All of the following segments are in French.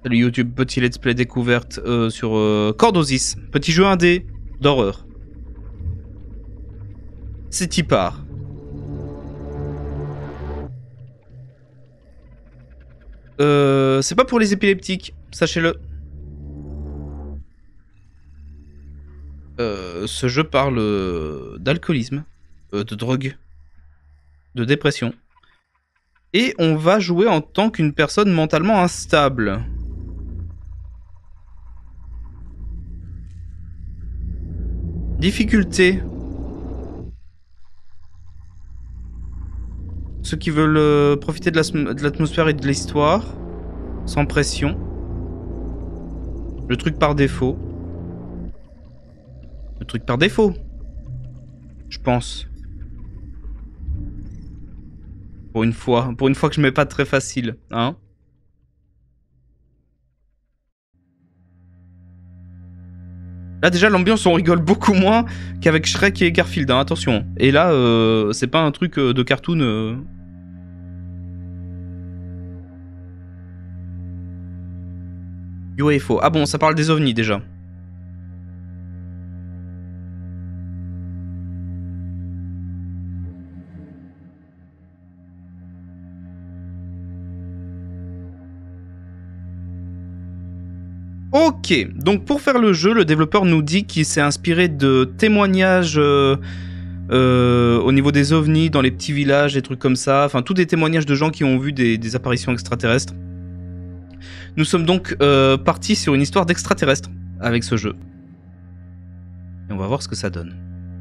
Salut YouTube, petit let's play découverte sur Cordosis, petit jeu indé d'horreur. C'est y part. C'est pas pour les épileptiques, sachez-le. Ce jeu parle d'alcoolisme, de drogue, de dépression. Et on va jouer en tant qu'une personne mentalement instable. Difficulté. Ceux qui veulent profiter de l'atmosphère et de l'histoire, sans pression. Le truc par défaut. Le truc par défaut. Je pense. Pour une fois que je mets pas très facile, hein. Là déjà l'ambiance on rigole beaucoup moins qu'avec Shrek et Garfield, hein, attention. Et là c'est pas un truc de cartoon. UFO. Ah bon, ça parle des ovnis déjà. Ok, donc pour faire le jeu, le développeur nous dit qu'il s'est inspiré de témoignages au niveau des ovnis, dans les petits villages, des trucs comme ça. Enfin, tous des témoignages de gens qui ont vu des apparitions extraterrestres. Nous sommes donc partis sur une histoire d'extraterrestres avec ce jeu. Et on va voir ce que ça donne.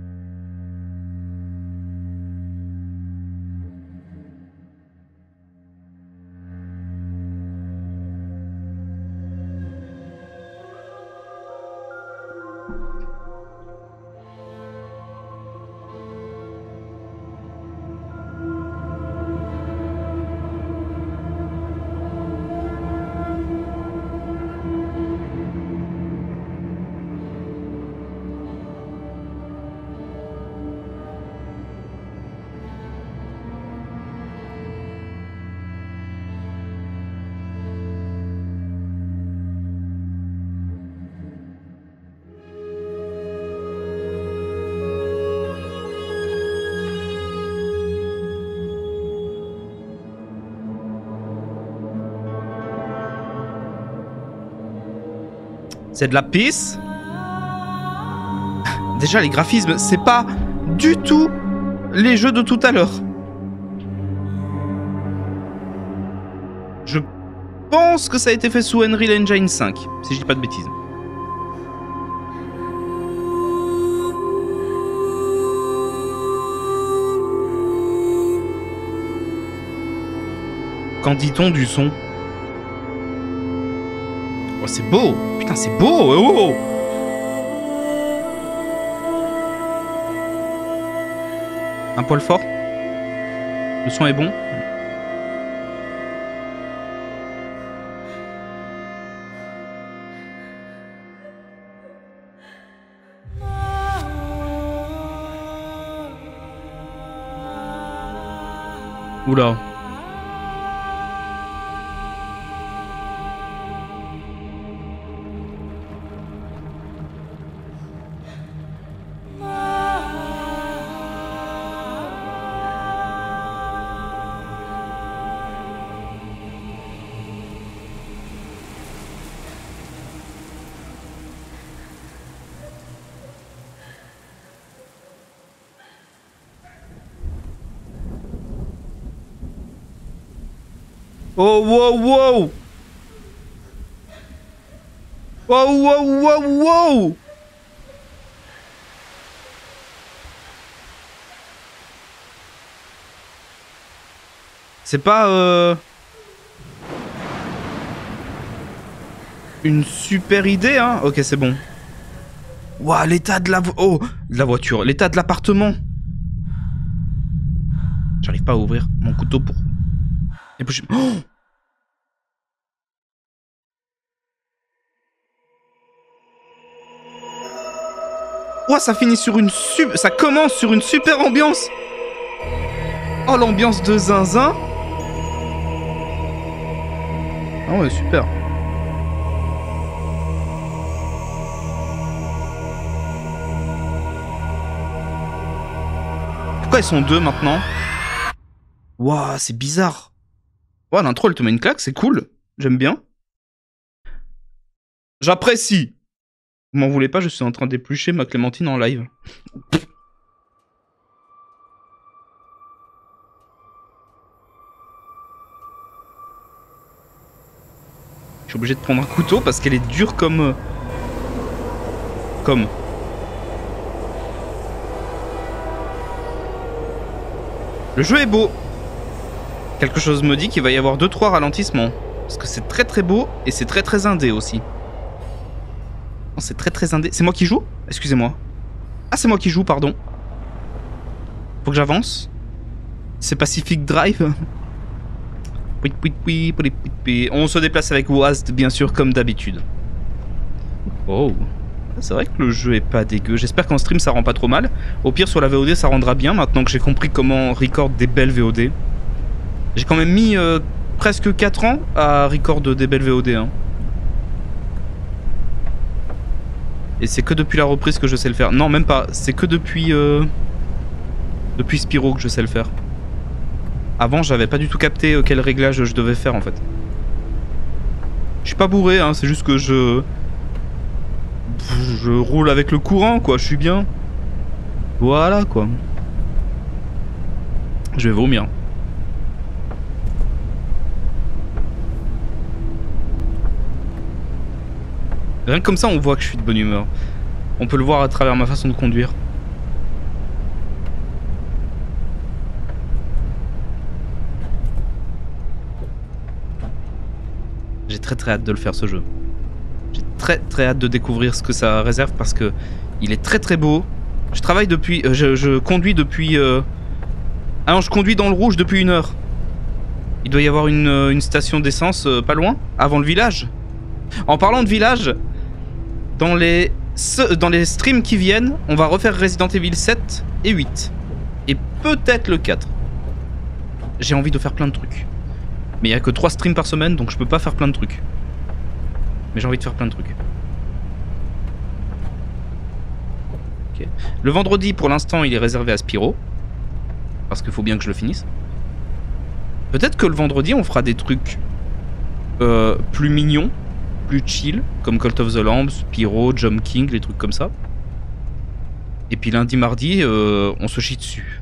C'est de la pisse. Déjà les graphismes, c'est pas du tout les jeux de tout à l'heure. Je pense que ça a été fait sous Unreal Engine 5, si je dis pas de bêtises. Qu'en dit-on du son? Oh, c'est beau! Putain, c'est beau! Oh! Un poil fort? Le son est bon? Oula. Oh, wow, wow! Wow, wow, wow, wow! C'est pas une super idée, hein? Ok, c'est bon. Waouh, l'état de la de la voiture, l'état de l'appartement. J'arrive pas à ouvrir mon couteau pour... Oh! Oh, ça finit sur une ça commence sur une super ambiance. Oh, l'ambiance de zinzin. Ah ouais, super. Pourquoi ils sont deux maintenant? Waouh, c'est bizarre. Waouh, l'intro elle te met une claque, c'est cool. J'aime bien. J'apprécie. Vous m'en voulez pas, je suis en train d'éplucher ma clémentine en live. Je suis obligé de prendre un couteau parce qu'elle est dure comme... Le jeu est beau. Quelque chose me dit qu'il va y avoir 2-3 ralentissements. Parce que c'est très très beau et c'est très très indé aussi. Oh, c'est très très indé. C'est moi qui joue? Excusez-moi. Ah, c'est moi qui joue, pardon. Faut que j'avance. C'est Pacific Drive. On se déplace avec WASD, bien sûr, comme d'habitude. Oh. C'est vrai que le jeu est pas dégueu. J'espère qu'en stream ça rend pas trop mal. Au pire, sur la VOD, ça rendra bien maintenant que j'ai compris comment record des belles VOD. J'ai quand même mis presque 4 ans à record des belles VOD. Hein. Et c'est que depuis la reprise que je sais le faire. Non, même pas. C'est que depuis Spyro que je sais le faire. Avant, j'avais pas du tout capté quel réglage je devais faire en fait. Je suis pas bourré, hein, c'est juste que je roule avec le courant, quoi. Je suis bien. Voilà, quoi. Je vais vomir. Rien que comme ça, on voit que je suis de bonne humeur. On peut le voir à travers ma façon de conduire. J'ai très très hâte de le faire, ce jeu. J'ai très très hâte de découvrir ce que ça réserve parce que il est très très beau. Je travaille depuis... je conduis depuis... Ah non, je conduis dans le rouge depuis 1 heure. Il doit y avoir une station d'essence pas loin, avant le village. En parlant de village, dans les streams qui viennent, on va refaire Resident Evil 7 et 8. Et peut-être le 4. J'ai envie de faire plein de trucs. Mais il n'y a que 3 streams par semaine, donc je peux pas faire plein de trucs. Mais j'ai envie de faire plein de trucs. Okay. Le vendredi, pour l'instant, il est réservé à Spyro. Parce qu'il faut bien que je le finisse. Peut-être que le vendredi, on fera des trucs plus mignons, plus chill, comme Cult of the Lamb, Spyro, Jump King, les trucs comme ça. Et puis lundi, mardi, on se chie dessus.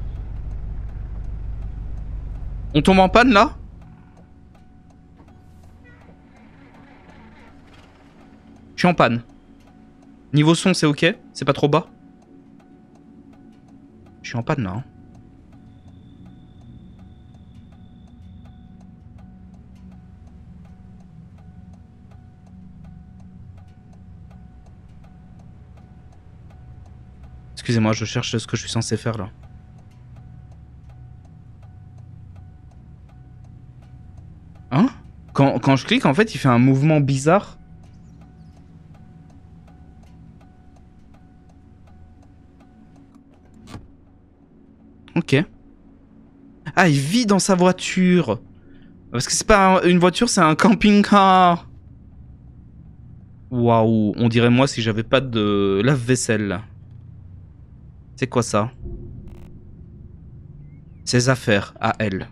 On tombe en panne, là? Je suis en panne. Niveau son, c'est ok? C'est pas trop bas? Je suis en panne, là. Hein. Excusez-moi, je cherche ce que je suis censé faire là. Hein? Quand je clique, en fait, il fait un mouvement bizarre. Ok. Ah, il vit dans sa voiture. Parce que c'est pas une voiture, c'est un camping-car. Waouh, on dirait moi si j'avais pas de lave-vaisselle. C'est quoi ça? Ses affaires à elle.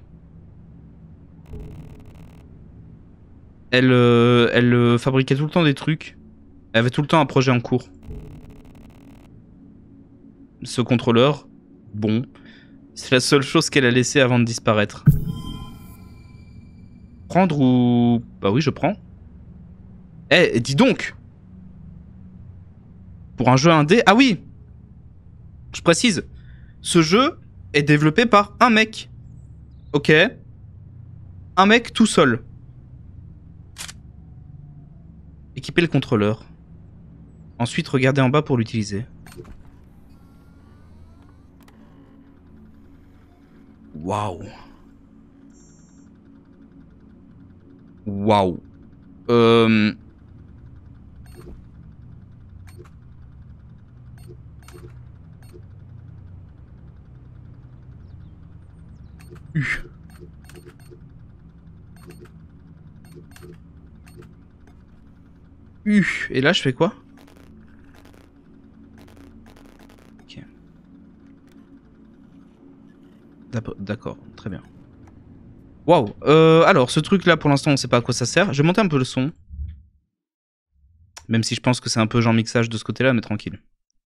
Elle fabriquait tout le temps des trucs. Elle avait tout le temps un projet en cours. Ce contrôleur, bon, c'est la seule chose qu'elle a laissée avant de disparaître. Prendre ou... Bah oui, je prends. Eh, dis donc! Pour un jeu indé... Ah oui! Je précise. Ce jeu est développé par un mec. Ok. Un mec tout seul. Équiper le contrôleur. Ensuite, regardez en bas pour l'utiliser. Waouh. Waouh. Et là, je fais quoi? Ok. Waouh. Alors, ce truc-là, pour l'instant, on sait pas à quoi ça sert. Je vais monter un peu le son. Même si je pense que c'est un peu genre mixage de ce côté-là, mais tranquille.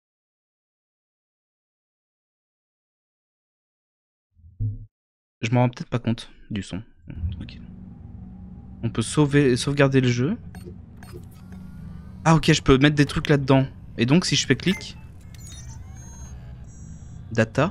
Je m'en rends peut-être pas compte du son. Tranquille. On peut sauvegarder le jeu. Ah ok, je peux mettre des trucs là-dedans. Et donc si je fais clic... Data.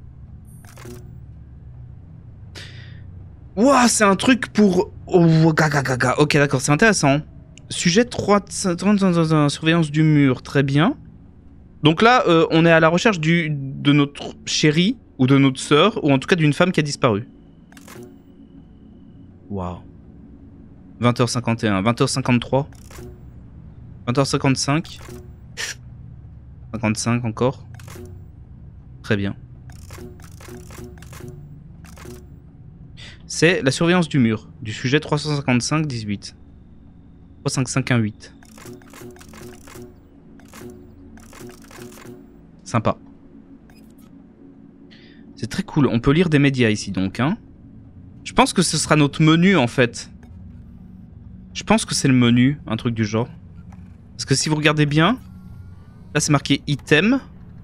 Ouah, c'est un truc pour... Oh, gaga. Ok, d'accord, c'est intéressant. Sujet 3... Surveillance du mur, très bien. Donc là, on est à la recherche de notre chérie, ou de notre sœur, ou en tout cas d'une femme qui a disparu. Waouh. 20h51, 20h53. 20h55. 55 encore. Très bien. C'est la surveillance du mur, du sujet 355-18. 35518. Sympa. C'est très cool. On peut lire des médias ici donc. Hein. Je pense que ce sera notre menu en fait. Je pense que c'est le menu, un truc du genre. Parce que si vous regardez bien, là c'est marqué item.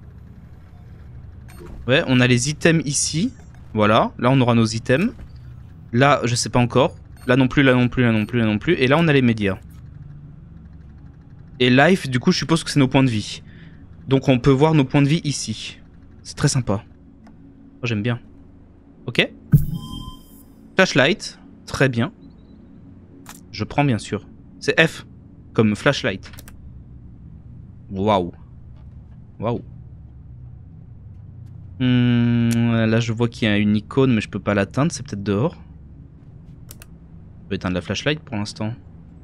Ouais, on a les items ici. Voilà, là on aura nos items. Là, je sais pas encore. Là non plus, là non plus, là non plus, là non plus. Et là on a les médias. Et life, du coup, je suppose que c'est nos points de vie. Donc on peut voir nos points de vie ici. C'est très sympa. Oh, j'aime bien. Ok. Flashlight. Très bien. Je prends bien sûr. C'est F. Comme flashlight. Waouh. Waouh. Là je vois qu'il y a une icône mais je peux pas l'atteindre. C'est peut-être dehors. Je peux éteindre la flashlight pour l'instant.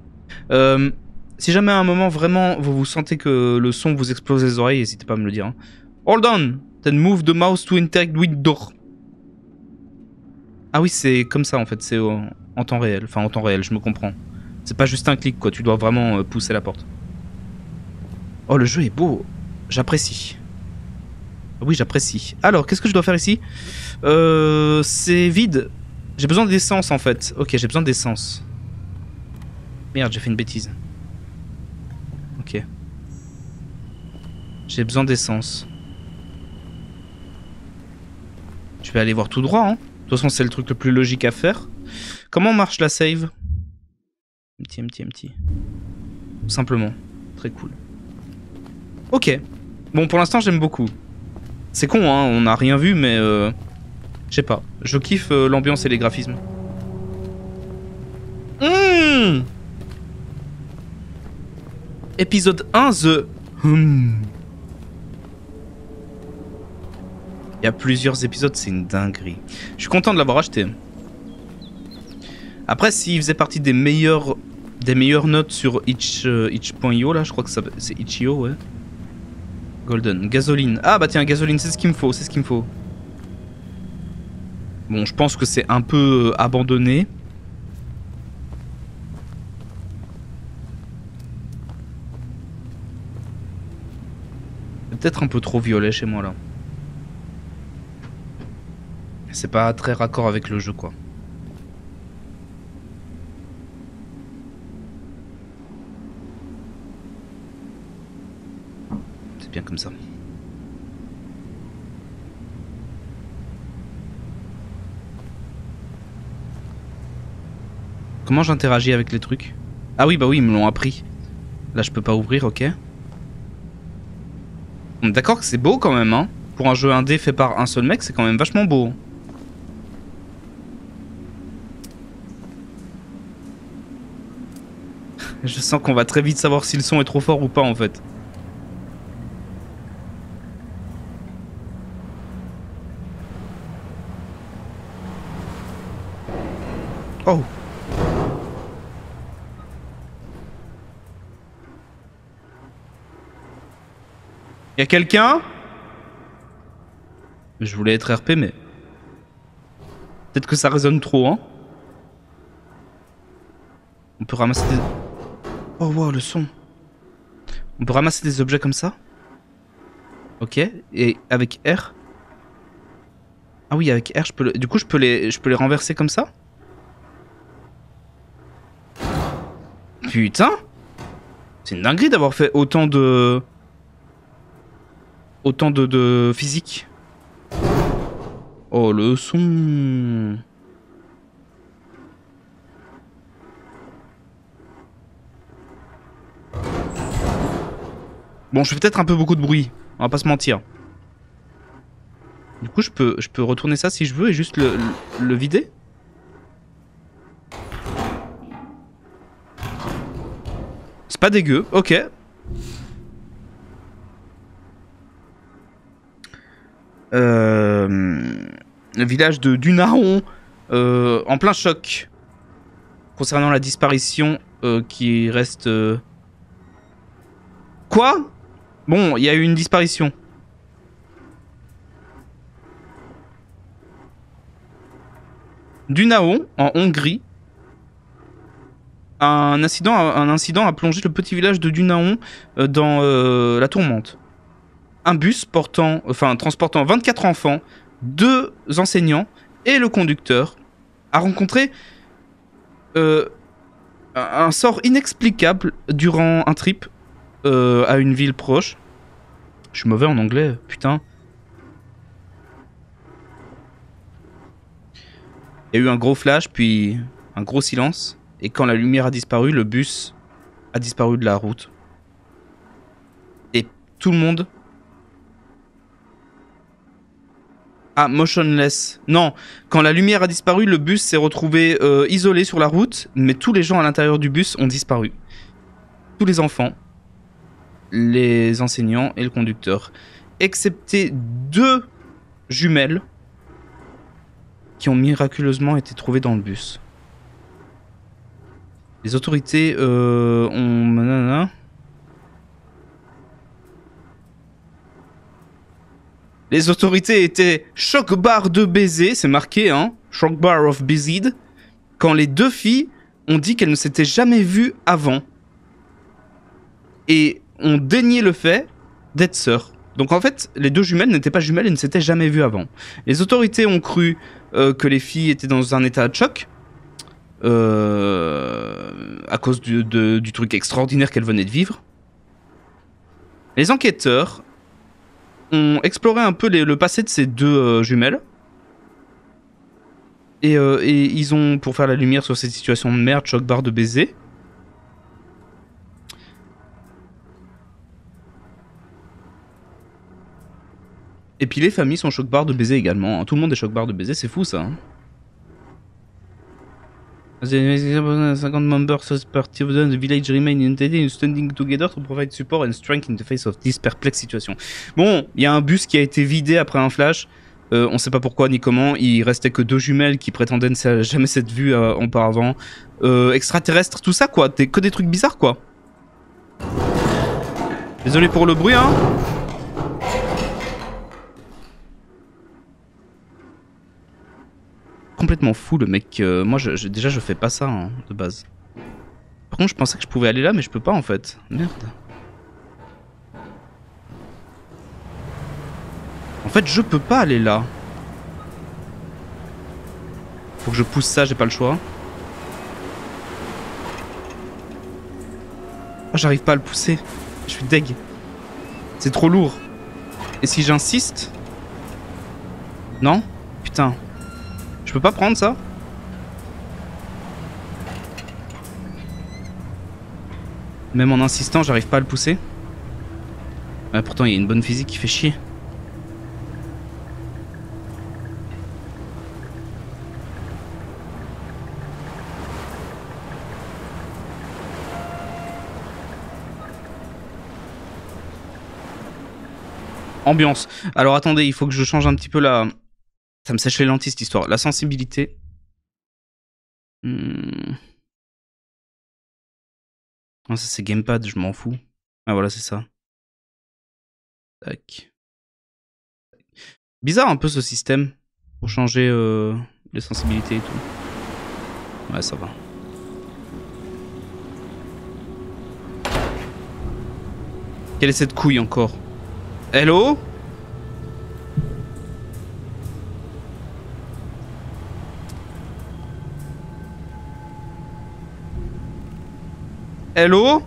Si jamais à un moment vraiment vous sentez que le son vous explose les oreilles, n'hésitez pas à me le dire. Hein. Hold on. Then move the mouse to interact with door. Ah oui, c'est comme ça en fait, c'est en temps réel. Enfin en temps réel, je me comprends. C'est pas juste un clic quoi, tu dois vraiment pousser la porte. Oh le jeu est beau, j'apprécie. Oui j'apprécie. Alors qu'est-ce que je dois faire ici? C'est vide. J'ai besoin d'essence en fait. Ok, j'ai besoin d'essence. Merde, j'ai fait une bêtise. Ok. J'ai besoin d'essence. Je vais aller voir tout droit hein. De toute façon, c'est le truc le plus logique à faire. Comment marche la save? Empty. Tout simplement. Très cool. Ok. Bon, pour l'instant, j'aime beaucoup. C'est con, hein. On n'a rien vu, mais... Je sais pas. Je kiffe l'ambiance et les graphismes. Épisode 1, The... Il y a plusieurs épisodes, c'est une dinguerie. Je suis content de l'avoir acheté. Après, s'il faisait partie des meilleures notes sur itch.io, là, je crois que c'est itch.io, ouais. Golden, gasoline. Ah bah tiens, gasoline, c'est ce qu'il me faut, c'est ce qu'il me faut. Bon, je pense que c'est un peu abandonné. C'est peut-être un peu trop violet chez moi, là. C'est pas très raccord avec le jeu quoi. C'est bien comme ça. Comment j'interagis avec les trucs? Ah oui bah oui ils me l'ont appris. Là je peux pas ouvrir, ok. D'accord que c'est beau quand même hein. Pour un jeu indé fait par un seul mec c'est quand même vachement beau. Je sens qu'on va très vite savoir si le son est trop fort ou pas en fait. Oh. Y'a quelqu'un? Je voulais être RP mais... Peut-être que ça résonne trop hein. On peut ramasser des... Oh wow, le son. On peut ramasser des objets comme ça. Ok, et avec R. Ah oui, avec R, je peux du coup, je peux les renverser comme ça. Putain! C'est une dinguerie d'avoir fait autant de physique. Oh, le son. Bon, je fais peut-être un peu beaucoup de bruit. On va pas se mentir. Du coup, je peux retourner ça si je veux et juste le vider. C'est pas dégueu, ok. Le village de Dunaon en plein choc concernant la disparition qui reste... Quoi? Bon, il y a eu une disparition. Dunaon, en Hongrie. Un incident a plongé le petit village de Dunaon dans la tourmente. Un bus transportant 24 enfants, 2 enseignants et le conducteur a rencontré un sort inexplicable durant un trip à une ville proche. Je suis mauvais en anglais, putain. Il y a eu un gros flash, puis un gros silence. Et quand la lumière a disparu, le bus a disparu de la route. Et tout le monde... Ah, motionless. Non, quand la lumière a disparu, le bus s'est retrouvé isolé sur la route, mais tous les gens à l'intérieur du bus ont disparu. Tous les enfants, les enseignants et le conducteur. Excepté 2 jumelles qui ont miraculeusement été trouvées dans le bus. Les autorités ont... Les autorités étaient choc bar de baiser, c'est marqué, hein, choc bar of buzzed, quand les 2 filles ont dit qu'elles ne s'étaient jamais vues avant. Et ont dénié le fait d'être sœurs. Donc en fait, les 2 jumelles n'étaient pas jumelles et ne s'étaient jamais vues avant. Les autorités ont cru que les filles étaient dans un état de choc, à cause du truc extraordinaire qu'elles venaient de vivre. Les enquêteurs ont exploré un peu le passé de ces 2 jumelles. Et ils ont, pour faire la lumière sur cette situation de merde, choc barre de baiser. Et puis les familles sont choc barre de baiser également. Tout le monde est choc barre de baiser, c'est fou ça. Hein. 50 members of the village remain united and standing together to provide support and strength in the face of this perplex situation. Bon, il y a un bus qui a été vidé après un flash. On sait pas pourquoi ni comment. Il restait que 2 jumelles qui prétendaient ne jamais s'être vues auparavant. Extraterrestres, tout ça quoi. Que des trucs bizarres quoi. Désolé pour le bruit hein. Complètement fou le mec. Moi déjà je fais pas ça hein, de base. Par contre je pensais que je pouvais aller là mais je peux pas en fait. Merde. En fait je peux pas aller là. Faut que je pousse ça, j'ai pas le choix. Ah j'arrive pas à le pousser. Je suis deg. C'est trop lourd. Et si j'insiste? Non? Putain. Je peux pas prendre ça? Même en insistant, j'arrive pas à le pousser. Ouais, pourtant, il y a une bonne physique qui fait chier. Ambiance. Alors attendez, il faut que je change un petit peu la... Ça me sèche les lentilles cette histoire. La sensibilité. Ah, ça c'est gamepad, je m'en fous. Ah voilà, c'est ça. Tac. Bizarre un peu ce système. Pour changer les sensibilités et tout. Ouais, ça va. Quelle est cette couille encore? Hello? Hello?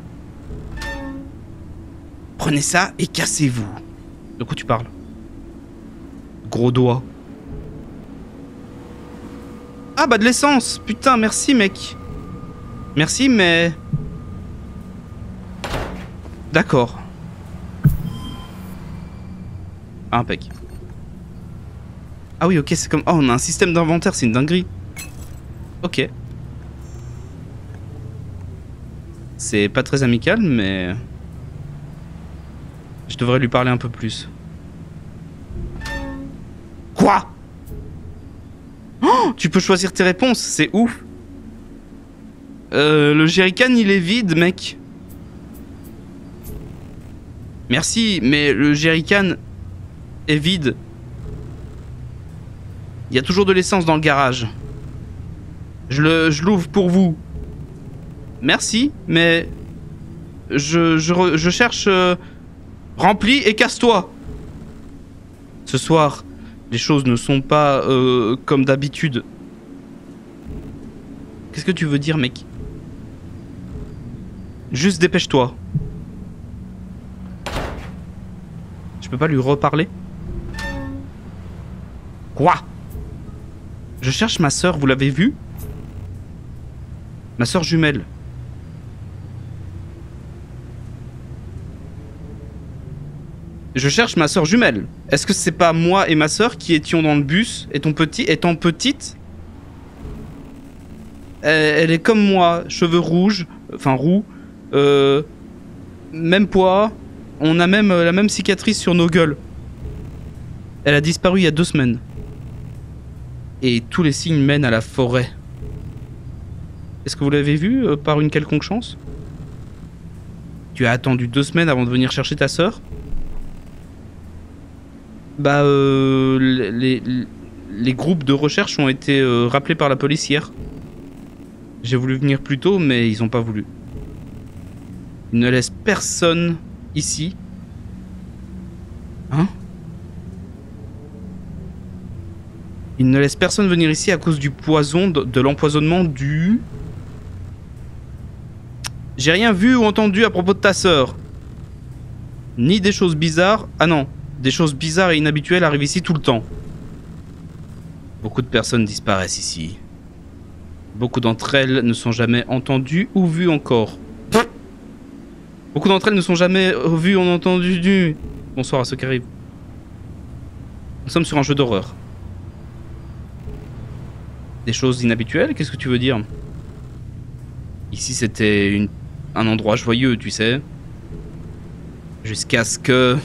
Prenez ça et cassez-vous. De quoi tu parles? Gros doigt. Ah bah de l'essence. Putain, merci mec. Merci mais... D'accord. Ah, impec. Ah oui, ok, c'est comme... Oh, on a un système d'inventaire, c'est une dinguerie. Ok. C'est pas très amical, mais... Je devrais lui parler un peu plus. Quoi? Oh, tu peux choisir tes réponses, c'est ouf. Le jerrycan, il est vide, mec. Merci, mais le jerrycan est vide. Il y a toujours de l'essence dans le garage. Je l'ouvre pour vous. Merci, mais... Je cherche... Rempli et casse-toi. Ce soir, les choses ne sont pas comme d'habitude. Qu'est-ce que tu veux dire, mec? Juste dépêche-toi. Je peux pas lui reparler? Quoi? Je cherche ma sœur, vous l'avez vue? Ma sœur jumelle. Je cherche ma sœur jumelle. Est-ce que c'est pas moi et ma sœur qui étions dans le bus et ton petit étant petite? Elle est comme moi, cheveux rouges, enfin roux, même poids, on a même la même cicatrice sur nos gueules. Elle a disparu il y a 2 semaines. Et tous les signes mènent à la forêt. Est-ce que vous l'avez vue par une quelconque chance? Tu as attendu 2 semaines avant de venir chercher ta sœur? Bah, les groupes de recherche ont été rappelés par la police hier. J'ai voulu venir plus tôt, mais ils ont pas voulu. Ils ne laissent personne ici. Hein? Ils ne laissent personne venir ici à cause du poison, de l'empoisonnement du... J'ai rien vu ou entendu à propos de ta sœur. Ni des choses bizarres... Ah non. Des choses bizarres et inhabituelles arrivent ici tout le temps. Beaucoup de personnes disparaissent ici. Beaucoup d'entre elles ne sont jamais entendues ou vues encore. Beaucoup d'entre elles ne sont jamais vues ou entendues. Bonsoir à ceux qui arrivent. Nous sommes sur un jeu d'horreur. Des choses inhabituelles? Qu'est-ce que tu veux dire? Ici c'était un endroit joyeux, tu sais. Jusqu'à ce que...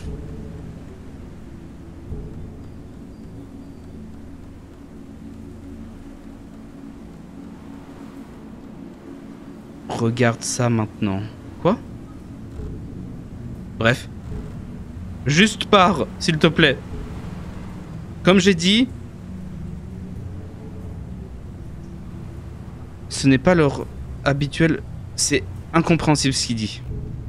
Regarde ça maintenant. Quoi? Bref. Juste pars, s'il te plaît. Comme j'ai dit... Ce n'est pas leur habituel... C'est incompréhensible ce qu'il dit.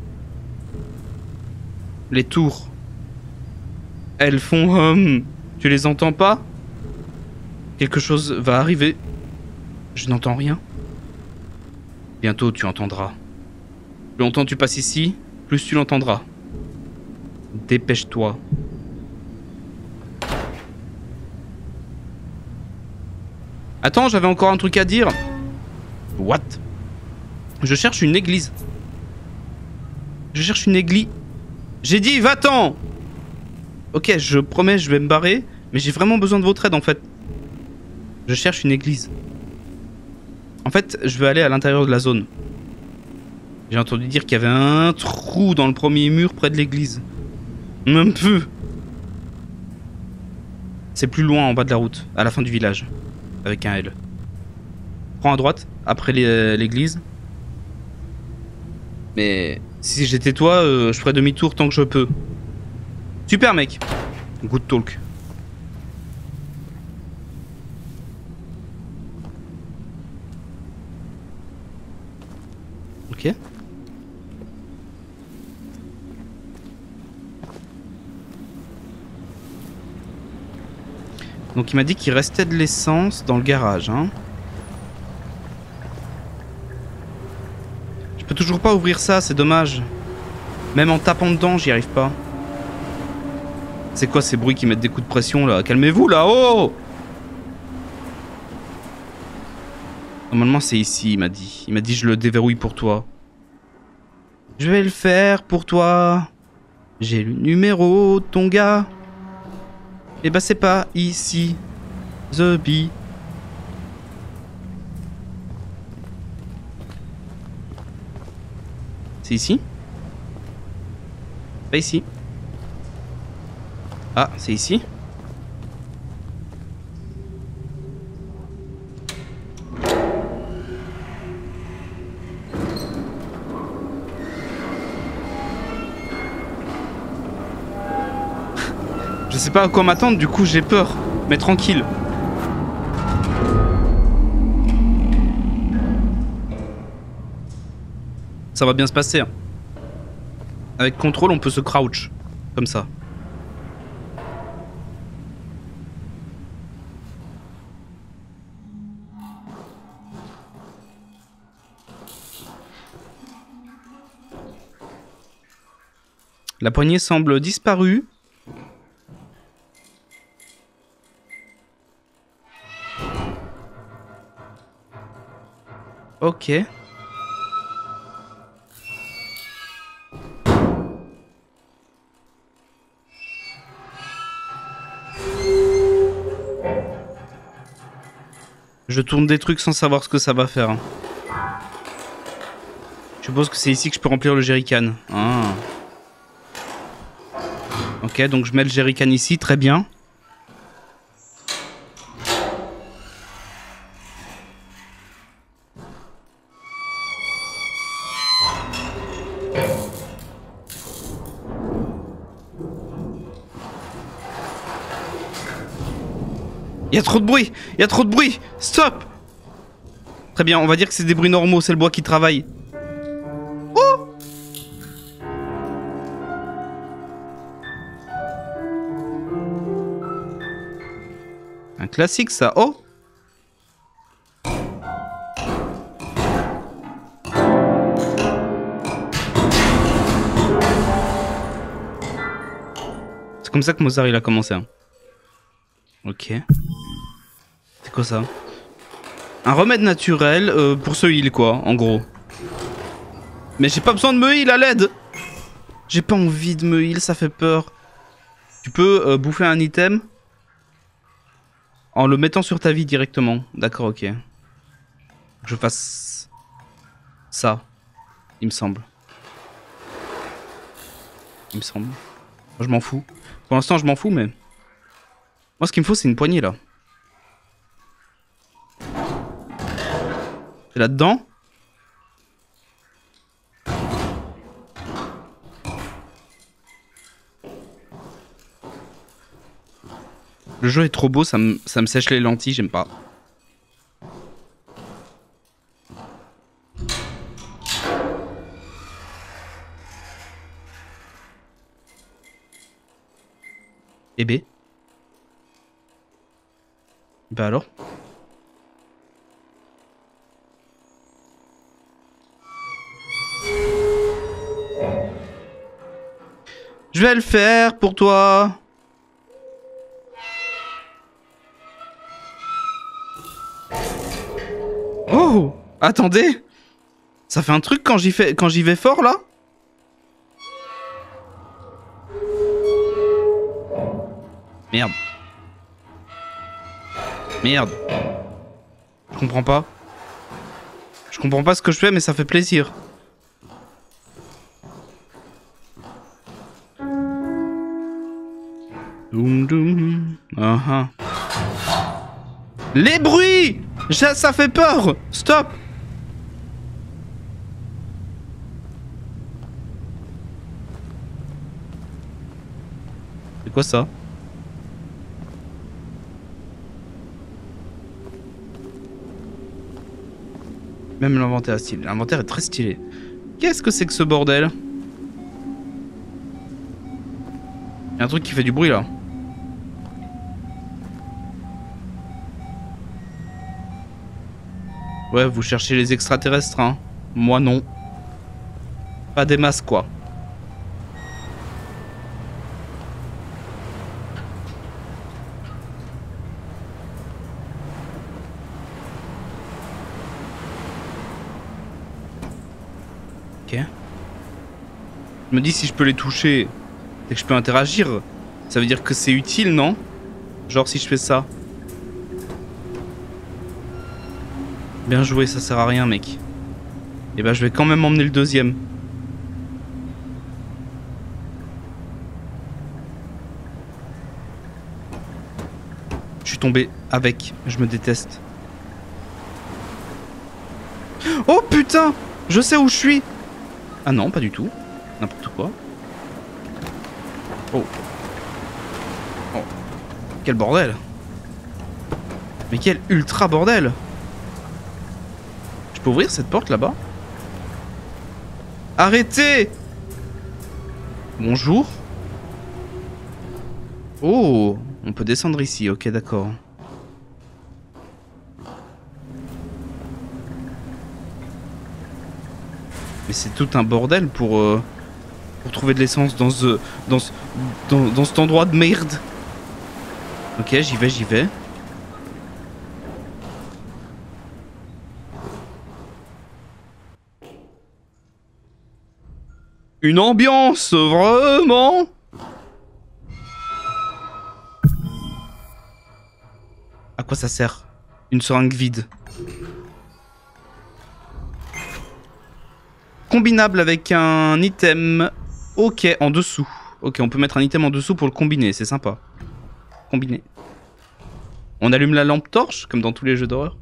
Les tours. Elles font... tu les entends pas? Quelque chose va arriver. Je n'entends rien. Bientôt tu entendras. Plus longtemps tu passes ici, plus tu l'entendras. Dépêche-toi. Attends, j'avais encore un truc à dire. What? Je cherche une église. Je cherche une église. J'ai dit, va-t'en! Ok, je promets, je vais me barrer. Mais j'ai vraiment besoin de votre aide en fait. Je cherche une église. En fait, je veux aller à l'intérieur de la zone. J'ai entendu dire qu'il y avait un trou dans le premier mur près de l'église. Même peu. C'est plus loin en bas de la route, à la fin du village. Avec un L. Prends à droite, après l'église. Mais si j'étais toi, je ferais demi-tour tant que je peux. Super mec. Good talk. Ok. Donc il m'a dit qu'il restait de l'essence dans le garage, hein. Je peux toujours pas à ouvrir ça, c'est dommage. Même en tapant dedans, j'y arrive pas. C'est quoi ces bruits qui mettent des coups de pression là? Calmez-vous là, oh! Normalement c'est ici, il m'a dit. Il m'a dit je le déverrouille pour toi. Je vais le faire pour toi. J'ai le numéro de ton gars. Eh bah c'est pas ici. The Bee. C'est ici? Pas ici. Ah, c'est ici? Je sais pas à quoi m'attendre, du coup j'ai peur. Mais tranquille. Ça va bien se passer. Hein. Avec contrôle, on peut se crouch. Comme ça. La poignée semble disparue. Ok. Je tourne des trucs sans savoir ce que ça va faire. Je suppose que c'est ici que je peux remplir le jerrycan. Ah. Ok, donc je mets le jerrycan ici, très bien. Il y a trop de bruit! Il y a trop de bruit! Stop! Très bien, on va dire que c'est des bruits normaux, c'est le bois qui travaille. Oh! Un classique ça, oh! C'est comme ça que Mozart il a commencé. Hein. Ok. C'est quoi ça? Un remède naturel pour se heal quoi, en gros. Mais j'ai pas besoin de me heal à l'aide. J'ai pas envie de me heal, ça fait peur. Tu peux bouffer un item en le mettant sur ta vie directement. D'accord, ok. Je fasse ça, il me semble. Il me semble. Moi, je m'en fous. Pour l'instant, je m'en fous, mais... Moi, ce qu'il me faut, c'est une poignée, là. C'est là-dedans. Le jeu est trop beau, ça me sèche les lentilles, j'aime pas. Et B. Bah alors? Je vais le faire pour toi. Oh! Attendez! Ça fait un truc quand j'y vais fort là? Merde. Merde. Je comprends pas. Je comprends pas ce que je fais mais ça fait plaisir. Doum doum. Uh-huh. Les bruits! Ça fait peur! Stop! C'est quoi ça? Même l'inventaire est stylé. L'inventaire est très stylé. Qu'est-ce que c'est que ce bordel? Il y a un truc qui fait du bruit là. Ouais, vous cherchez les extraterrestres, hein. Moi non. Pas des masses, quoi. Ok. Je me dis si je peux les toucher, c'est que je peux interagir. Ça veut dire que c'est utile, non? Genre si je fais ça. Bien joué, ça sert à rien, mec. Et ben je vais quand même emmener le deuxième. Je suis tombé avec, je me déteste. Oh putain! Je sais où je suis! Ah non, pas du tout. N'importe quoi. Oh. Oh. Quel bordel! Mais quel ultra bordel! Je peux ouvrir cette porte là-bas? Arrêtez! Bonjour. Oh, on peut descendre ici, ok d'accord. Mais c'est tout un bordel pour trouver de l'essence dans cet endroit de merde. Ok, j'y vais, j'y vais. Une ambiance, vraiment? À quoi ça sert? Une seringue vide. Combinable avec un item. Ok, en dessous. Ok, on peut mettre un item en dessous pour le combiner, c'est sympa. Combiner. On allume la lampe torche, comme dans tous les jeux d'horreur.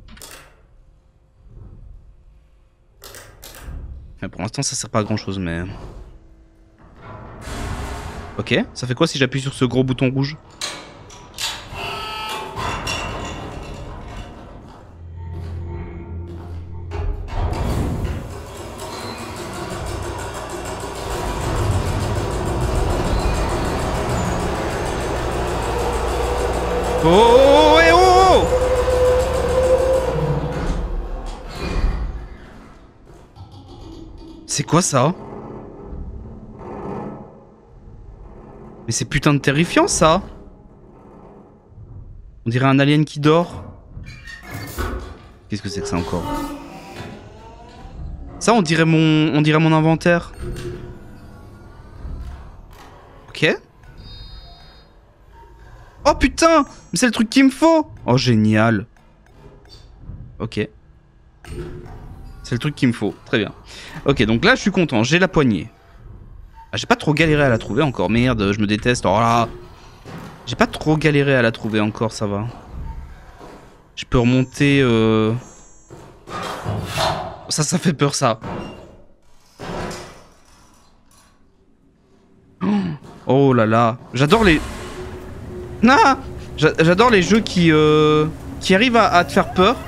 Pour l'instant, ça sert pas à grand chose, mais... Ok, ça fait quoi si j'appuie sur ce gros bouton rouge? Oh, eh oh! C'est quoi ça? Mais c'est putain de terrifiant ça! On dirait un alien qui dort. Qu'est-ce que c'est que ça encore? Ça on dirait mon inventaire. Ok. Oh putain! Mais c'est le truc qu'il me faut! Oh génial. Ok. C'est le truc qu'il me faut. Très bien. Ok, donc là je suis content. J'ai la poignée. Ah, j'ai pas trop galéré à la trouver encore. Merde, je me déteste. Oh là! J'ai pas trop galéré à la trouver encore, ça va. Je peux remonter... Ça fait peur, ça. Oh là là. J'adore les... Ah, j'adore les jeux qui arrivent à te faire peur.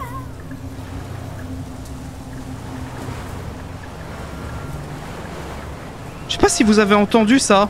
Je sais pas si vous avez entendu ça.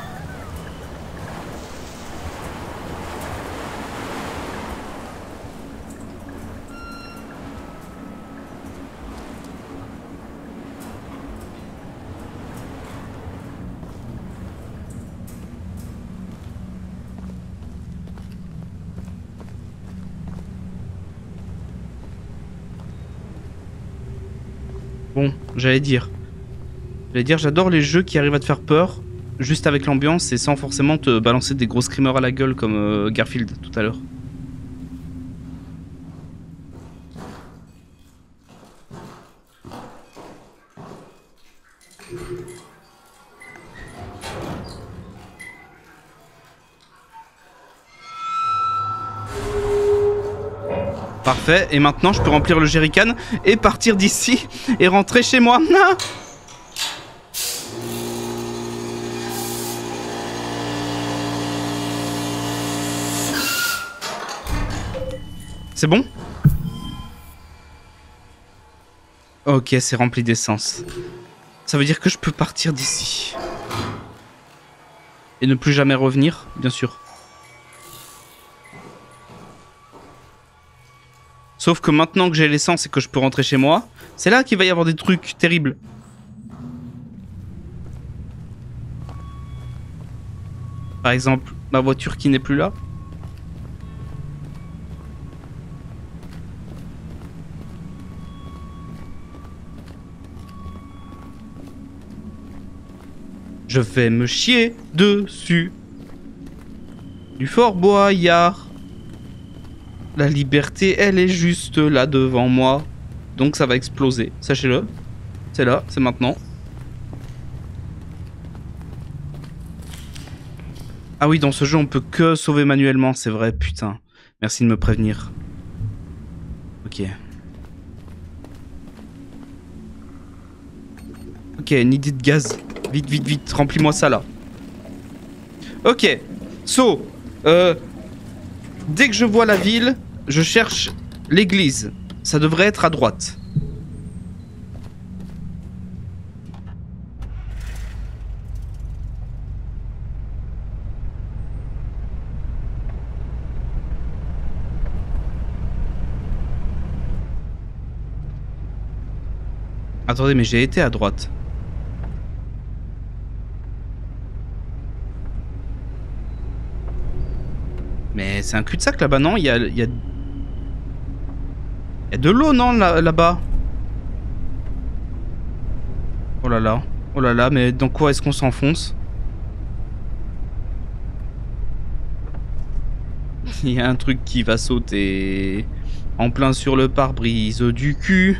Bon, j'allais dire, j'adore les jeux qui arrivent à te faire peur, juste avec l'ambiance et sans forcément te balancer des gros screamers à la gueule comme Garfield tout à l'heure. Parfait, et maintenant je peux remplir le jerrycan et partir d'ici et rentrer chez moi. Ah, c'est bon? Ok, c'est rempli d'essence. Ça veut dire que je peux partir d'ici. Et ne plus jamais revenir, bien sûr. Sauf que maintenant que j'ai l'essence et que je peux rentrer chez moi, c'est là qu'il va y avoir des trucs terribles. Par exemple, ma voiture qui n'est plus là. Je vais me chier dessus. Du Fort Boyard. La liberté, elle est juste là devant moi. Donc ça va exploser, sachez-le. C'est là, c'est maintenant. Ah oui, dans ce jeu, on peut que sauver manuellement, c'est vrai, putain. Merci de me prévenir. Ok. Ok, une idée de gaz. Vite, vite, vite, remplis-moi ça là. Ok, so, dès que je vois la ville, je cherche l'église. Ça devrait être à droite. Attendez, mais j'ai été à droite. Mais c'est un cul-de-sac là-bas, non? Il y a de l'eau, non, là-bas? Oh là là. Oh là là, mais dans quoi est-ce qu'on s'enfonce? Il y a un truc qui va sauter en plein sur le pare-brise du cul.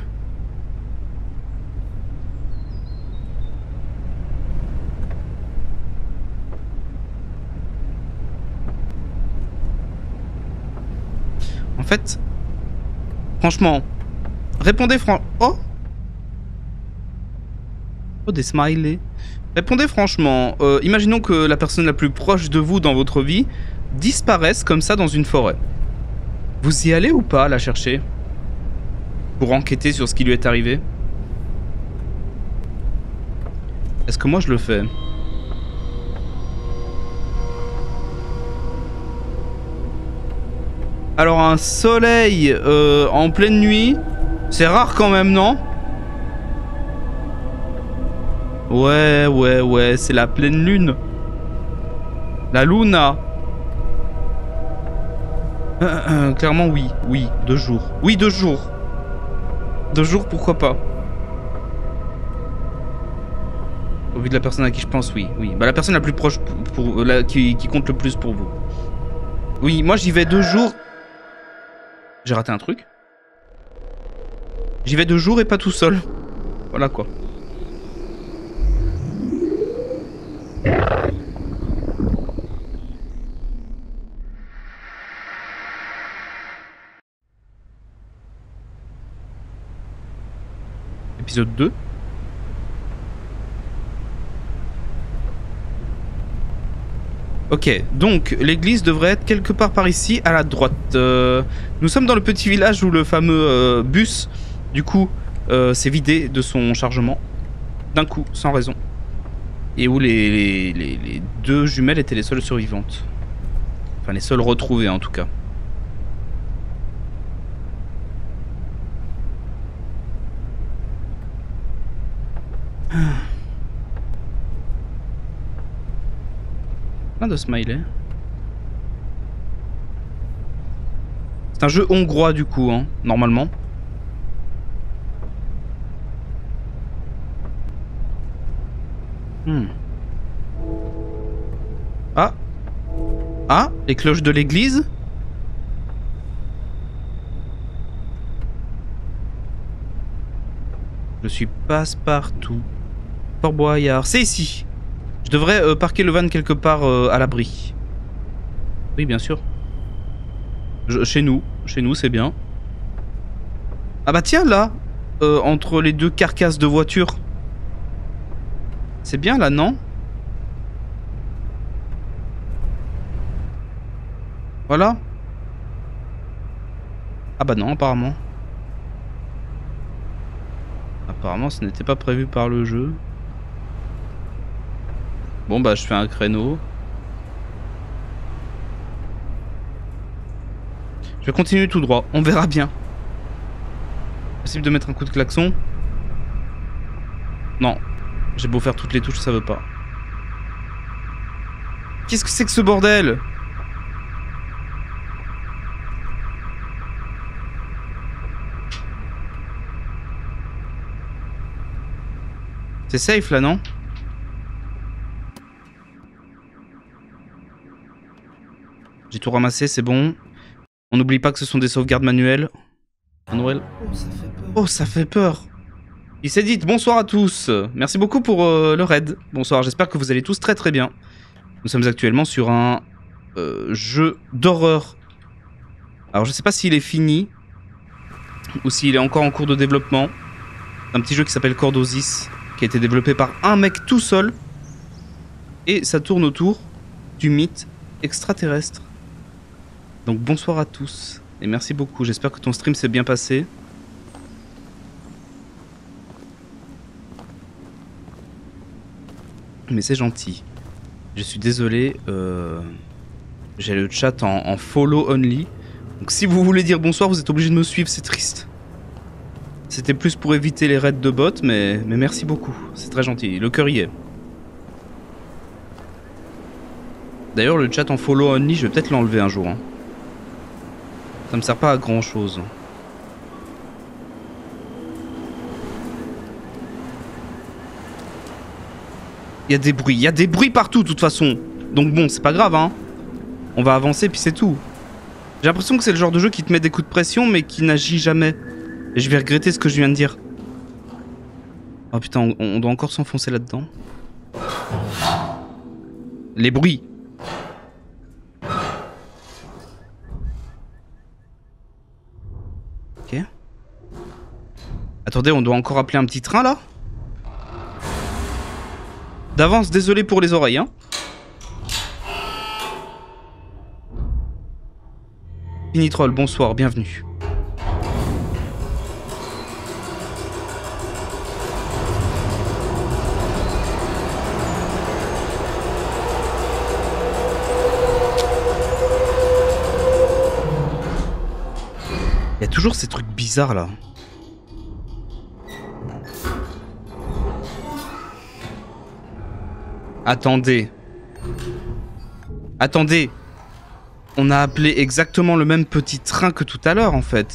En fait, franchement, répondez Oh, des smileys. Répondez franchement. Imaginons que la personne la plus proche de vous dans votre vie disparaisse comme ça dans une forêt. Vous y allez ou pas la chercher? Pour enquêter sur ce qui lui est arrivé? Est-ce que moi je le fais? Alors un soleil en pleine nuit, c'est rare quand même, non? Ouais, c'est la pleine lune. La luna. Clairement oui, 2 jours. Oui, 2 jours. 2 jours, pourquoi pas? Au vu de la personne à qui je pense, oui. Bah la personne la plus proche qui compte le plus pour vous. Oui, moi j'y vais 2 jours. J'ai raté un truc. J'y vais 2 jours et pas tout seul. Voilà quoi. Épisode 2. Ok, donc l'église devrait être quelque part par ici, à la droite. Nous sommes dans le petit village où le fameux bus, du coup, s'est vidé de son chargement. D'un coup, sans raison. Et où les 2 jumelles étaient les seules survivantes. Enfin, les seules retrouvées en tout cas. Plein de smileys. C'est un jeu hongrois du coup, hein, normalement. Ah, les cloches de l'église. Je suis passe-partout. Fort Boyard, c'est ici. Je devrais parquer le van quelque part à l'abri. Oui, bien sûr. Chez nous c'est bien. Ah bah tiens, là, entre les 2 carcasses de voitures. C'est bien là, non? Voilà. Ah bah non, apparemment. Apparemment, ce n'était pas prévu par le jeu. Bon bah, je fais un créneau. Je vais continuer tout droit, on verra bien. Possible de mettre un coup de klaxon? Non. J'ai beau faire toutes les touches, ça veut pas. Qu'est-ce que c'est que ce bordel? C'est safe là, non? J'ai tout ramassé, c'est bon. On n'oublie pas que ce sont des sauvegardes manuelles. Noël. Oh, ça fait peur. Il s'est dit bonsoir à tous. Merci beaucoup pour le raid. Bonsoir, j'espère que vous allez tous très très bien. Nous sommes actuellement sur un jeu d'horreur. Alors je sais pas s'il est fini ou s'il est encore en cours de développement. Un petit jeu qui s'appelle Cordosis, qui a été développé par un mec tout seul. Et ça tourne autour du mythe extraterrestre. Donc bonsoir à tous. Et merci beaucoup, j'espère que ton stream s'est bien passé. Mais c'est gentil. Je suis désolé, j'ai le chat en follow only. Donc si vous voulez dire bonsoir, vous êtes obligé de me suivre, c'est triste. C'était plus pour éviter les raids de bots, mais merci beaucoup. C'est très gentil, le cœur y est. D'ailleurs, le chat en follow only, je vais peut-être l'enlever un jour. Hein. Ça me sert pas à grand chose. Il y a des bruits partout de toute façon. Donc bon, c'est pas grave hein. On va avancer puis c'est tout. J'ai l'impression que c'est le genre de jeu qui te met des coups de pression mais qui n'agit jamais. Et je vais regretter ce que je viens de dire. Oh putain, on doit encore s'enfoncer là-dedans. Les bruits. Ok. Attendez, on doit encore appeler un petit train là? D'avance, désolé pour les oreilles, hein. Finitroll, bonsoir, bienvenue. Il y a toujours ces trucs bizarres là. Attendez. Attendez. On a appelé exactement le même petit train que tout à l'heure en fait.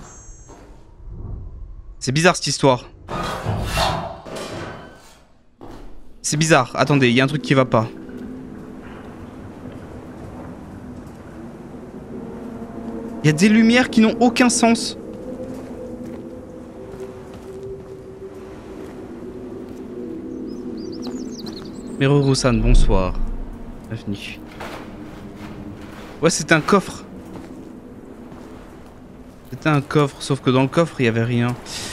C'est bizarre cette histoire. C'est bizarre. Attendez, il y a un truc qui va pas. Il y a des lumières qui n'ont aucun sens. Meru-Rosan, bonsoir. Bienvenue. Ouais, c'était un coffre. C'était un coffre, sauf que dans le coffre, il n'y avait rien.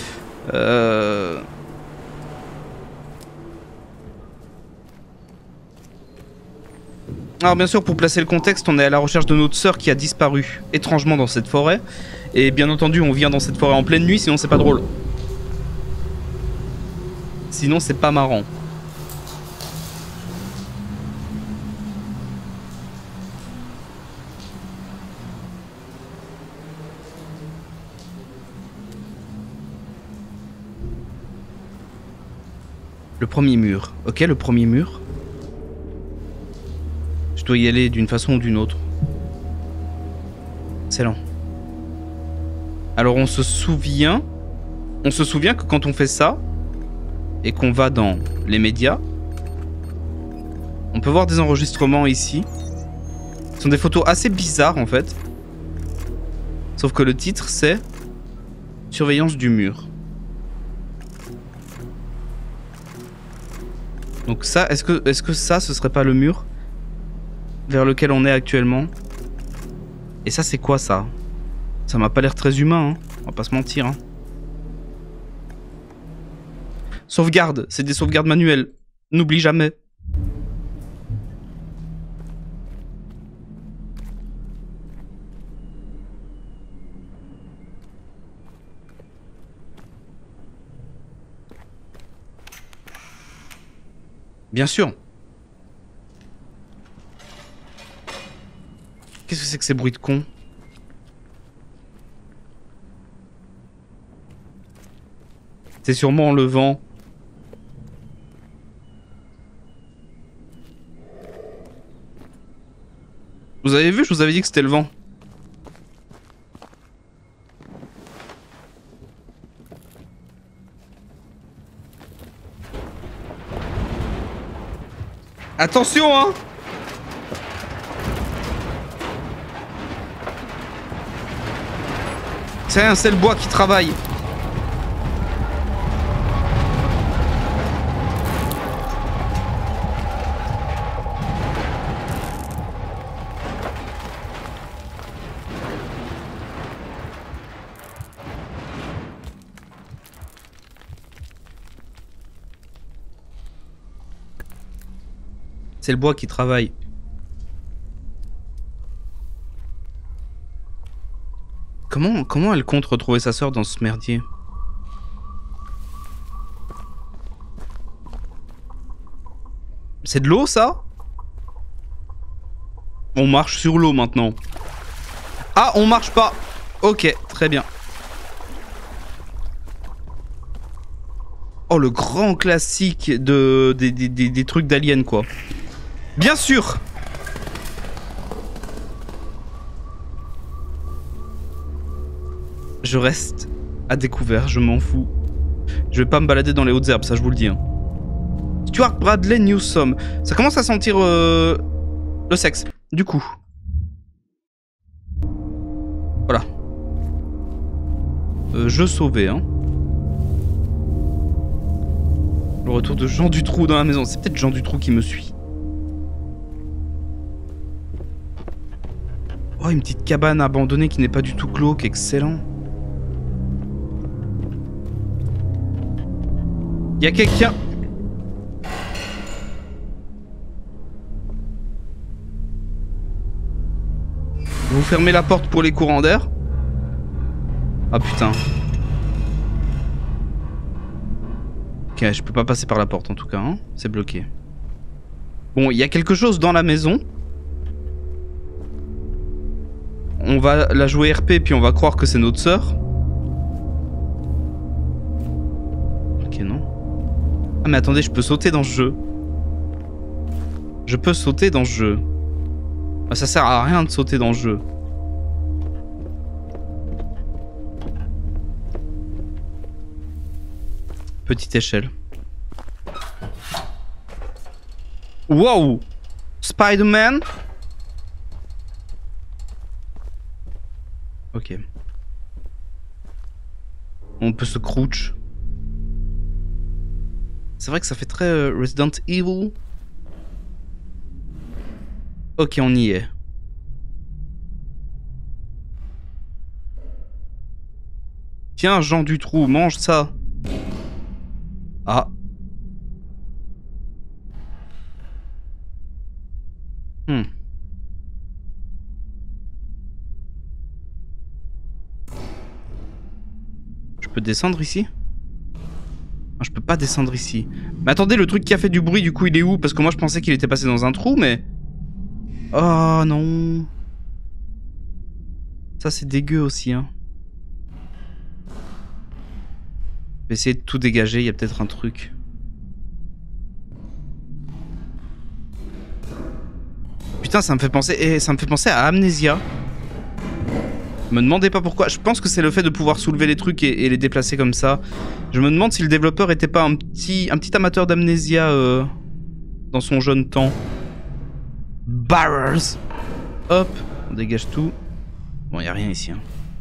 Alors bien sûr, pour placer le contexte, on est à la recherche de notre sœur qui a disparu étrangement dans cette forêt. Et bien entendu, on vient dans cette forêt en pleine nuit, sinon c'est pas drôle. Sinon c'est pas marrant. Le premier mur. Ok, le premier mur. Je dois y aller d'une façon ou d'une autre. Excellent. Alors on se souvient que quand on fait ça, et qu'on va dans les médias, on peut voir des enregistrements ici. Ce sont des photos assez bizarres en fait. Sauf que le titre c'est Surveillance du mur. Donc ça, est-ce que ça, ce serait pas le mur vers lequel on est actuellement? Et ça, c'est quoi ça? Ça m'a pas l'air très humain, hein. On va pas se mentir. Hein. Sauvegarde, c'est des sauvegardes manuelles. N'oublie jamais. Bien sûr. Qu'est-ce que c'est que ces bruits de con? C'est sûrement le vent. Vous avez vu, je vous avais dit que c'était le vent. Attention, hein! C'est rien, c'est le bois qui travaille. C'est le bois qui travaille. Comment elle compte retrouver sa sœur dans ce merdier? C'est de l'eau, ça? On marche sur l'eau maintenant. Ah, on marche pas. Ok, très bien. Oh, le grand classique des trucs d'aliens, quoi. Bien sûr! Je reste à découvert, je m'en fous. Je vais pas me balader dans les hautes herbes, ça je vous le dis. Hein. Stuart Bradley Newsom. Ça commence à sentir le sexe, du coup. Voilà. Je sauvé, hein. Le retour de Jean Dutroux dans la maison. C'est peut-être Jean Dutroux qui me suit. Oh, une petite cabane abandonnée qui n'est pas du tout glauque, excellent. Il y a quelqu'un. Vous fermez la porte pour les courants d'air? Ah putain. Ok, je peux pas passer par la porte en tout cas, hein. C'est bloqué. Bon, il y a quelque chose dans la maison. On va la jouer RP puis on va croire que c'est notre sœur. Ok, non. Ah mais attendez, je peux sauter dans ce jeu. Je peux sauter dans ce jeu. Ah, ça sert à rien de sauter dans le jeu. Petite échelle. Wow! Spider-Man? Ok. On peut se crouch. C'est vrai que ça fait très Resident Evil. Ok, on y est. Tiens, Jean Dutroux, mange ça. Ah. Je peux descendre ici? Ah, je peux pas descendre ici. Mais attendez, le truc qui a fait du bruit, du coup, il est où? Parce que moi, je pensais qu'il était passé dans un trou, mais... Oh non. Ça, c'est dégueu aussi, hein. Je vais essayer de tout dégager, il y a peut-être un truc. Putain, ça me fait penser à Amnesia. Me demandez pas pourquoi. Je pense que c'est le fait de pouvoir soulever les trucs et les déplacer comme ça. Je me demande si le développeur était pas un petit amateur d'Amnesia dans son jeune temps. Barrers. Hop, on dégage tout. Bon, y a rien ici. Hein.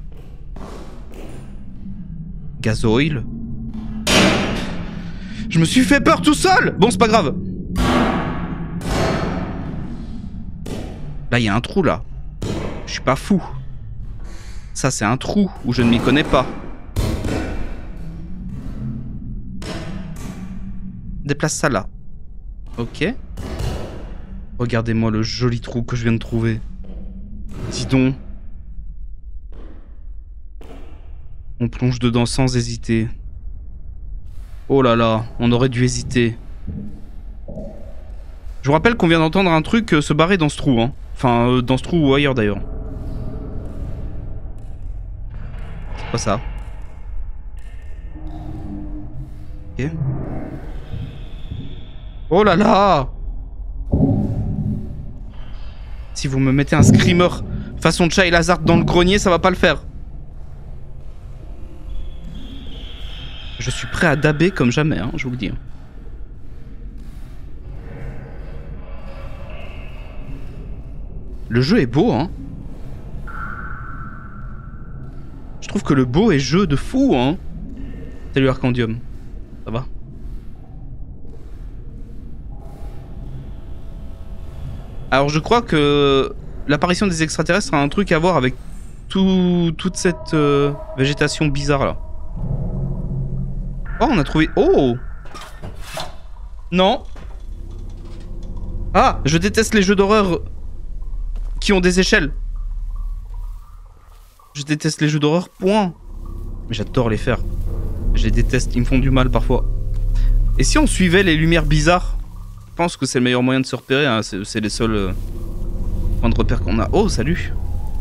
Gasoil. Je me suis fait peur tout seul. Bon, c'est pas grave. Là, il y a un trou, là. Je suis pas fou. Ça, c'est un trou où je ne m'y connais pas. Déplace ça là. Ok. Regardez-moi le joli trou que je viens de trouver. Dis donc. On plonge dedans sans hésiter. Oh là là, on aurait dû hésiter. Je vous rappelle qu'on vient d'entendre un truc se barrer dans ce trou. Hein. Enfin, dans ce trou ou ailleurs d'ailleurs. C'est quoi ça? Ok. Si vous me mettez un screamer façon Child Hazard dans le grenier, ça va pas le faire. Je suis prêt à daber comme jamais, hein, je vous le dis. Le jeu est beau, hein. Je trouve que le beau est jeu de fou, hein. Salut Arcandium. Ça va? Alors je crois que l'apparition des extraterrestres a un truc à voir avec toute cette végétation bizarre là. Oh, on a trouvé... Oh! Non! Ah! Je déteste les jeux d'horreur qui ont des échelles. Je déteste les jeux d'horreur, point. Mais j'adore les faire. Je les déteste, ils me font du mal parfois. Et si on suivait les lumières bizarres? Je pense que c'est le meilleur moyen de se repérer, hein. C'est les seuls points de repère qu'on a. Oh, salut!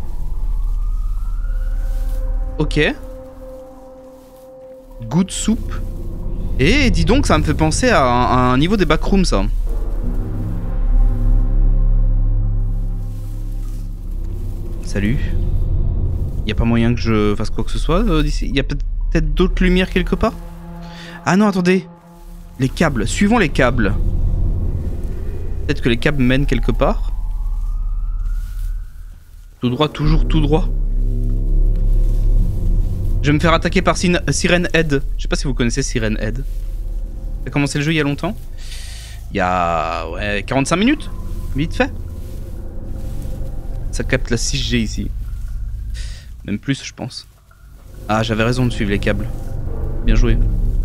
Ok. Goût de soupe. Et dis donc, ça me fait penser à un niveau des backrooms, ça. Salut. Y a pas moyen que je fasse quoi que ce soit d'ici? Y a peut-être d'autres lumières quelque part? Ah non, attendez. Les câbles. Suivons les câbles. Peut-être que les câbles mènent quelque part. Tout droit, toujours tout droit. Je vais me faire attaquer par Siren Head. Je sais pas si vous connaissez Siren Head. J'ai commencé le jeu il y a longtemps. Il y a... ouais, 45 minutes. Vite fait. Ça capte la 6G ici. Même plus, je pense. Ah, j'avais raison de suivre les câbles. Bien joué.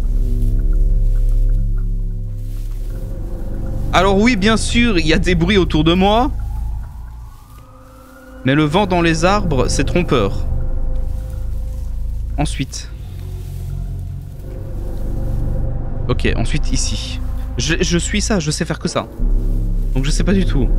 Alors oui, bien sûr, il y a des bruits autour de moi. Mais le vent dans les arbres, c'est trompeur. Ensuite. Ok, ensuite ici. Je suis ça, je sais faire que ça. Donc je sais pas du tout.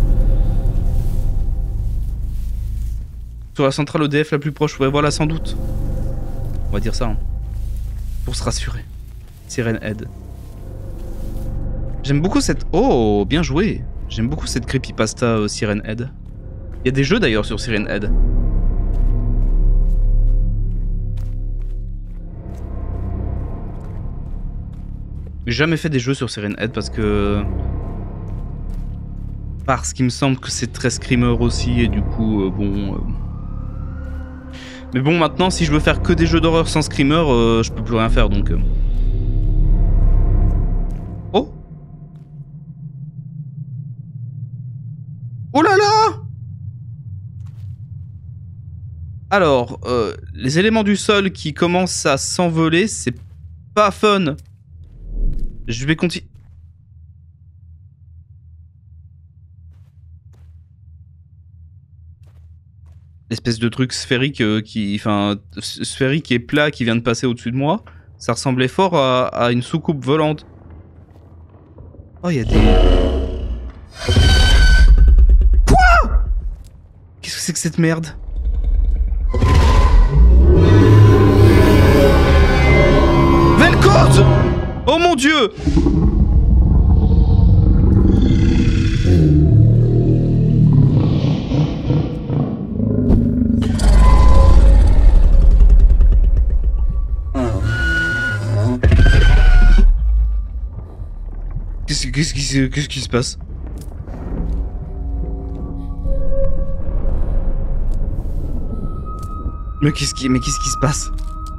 Sur la centrale EDF la plus proche, ouais, voilà, sans doute. On va dire ça, hein. Pour se rassurer. Siren Head. J'aime beaucoup cette... Oh, bien joué. J'aime beaucoup cette creepypasta Siren Head. Il y a des jeux d'ailleurs sur Siren Head. J'ai jamais fait des jeux sur Siren Head parce que... Parce qu'il me semble que c'est très screamer aussi et du coup, bon... Mais bon, maintenant, si je veux faire que des jeux d'horreur sans screamer, je peux plus rien faire, donc... Oh! Oh là là! Alors, les éléments du sol qui commencent à s'envoler, c'est pas fun. Je vais continuer... L'espèce de truc sphérique sphérique et plat qui vient de passer au-dessus de moi, ça ressemblait fort à une soucoupe volante. Oh, il y a des... Quoi? Qu'est-ce que c'est que cette merde? Vel'Koz! Oh mon dieu! Qu'est-ce qui se passe? Mais qu'est-ce qui se passe?